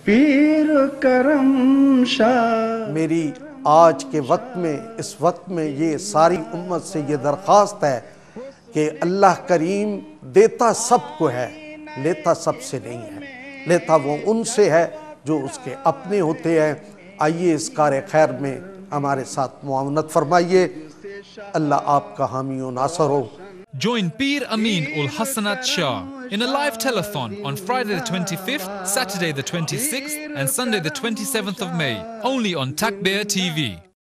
पीर करम शाह। मेरी आज के वक्त में, इस वक्त में ये सारी उम्मत से ये दरख्वास्त है कि अल्लाह करीम देता सबको है, लेता सबसे नहीं है। लेता वो उनसे है जो उसके अपने होते हैं। आइए इस कार खैर में हमारे साथ मुआवनत फरमाइए। अल्लाह आपका हामी व नासर हो। Join Pir Amin-ul Hasnat Shah in a live telethon on Friday the 25th, Saturday the 26th and Sunday the 27th of May, only on Takbir TV.